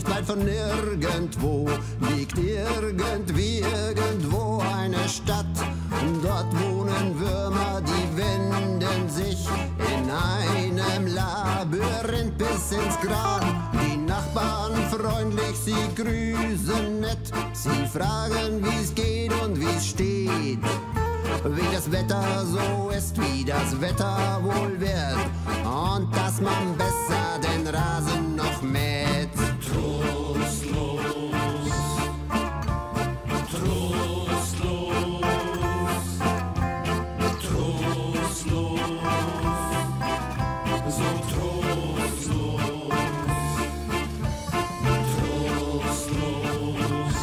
nicht weit von nirgendwo liegt irgendwo eine Stadt. Dort wohnen Würmer, die winden sich in einem Labyrinth bis ins Grab. Die Nachbarn freundlich, sie grüßen nett, sie fragen, wie's geht und wie's steht. Wie das Wetter so ist, wie das Wetter wohl wird und dass man besser den Rasen noch mäht. Trostlos, trostlos, trostlos, so trostlos, trostlos,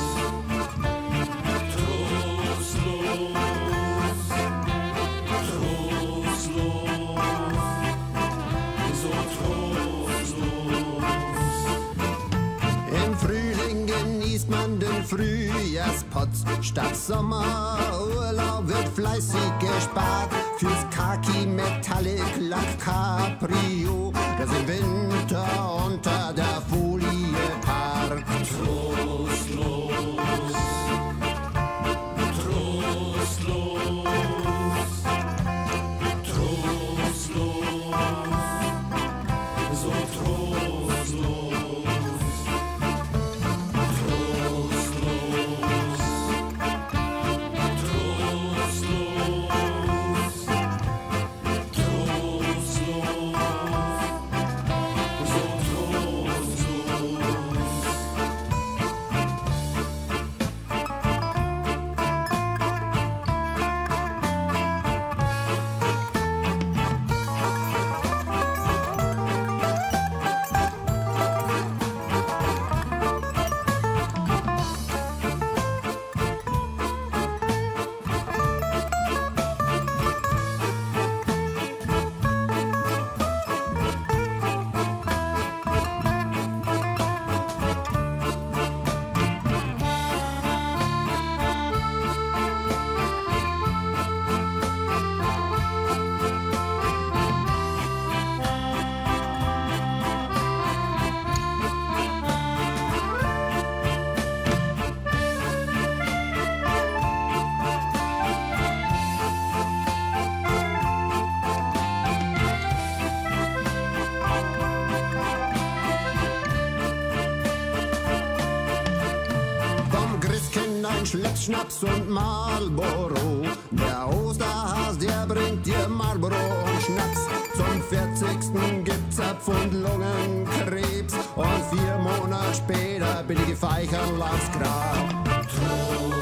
trostlos. Genießt man den Frühjahrspotz. Statt Sommerurlaub wird fleißig gespart fürs Khaki Metallic Lack Cabrio, das im Winter unter der Folie parkt. Trostlos, trostlos, trostlos, so trostlos. Schleps, Schnaps und Marlboro. Der Osterhas, der bringt dir Marlboro und Schnaps. Zum 40. gibt's ein Pfund Lungenkrebs und 4 Monate später billige Feicherl aufs Grab.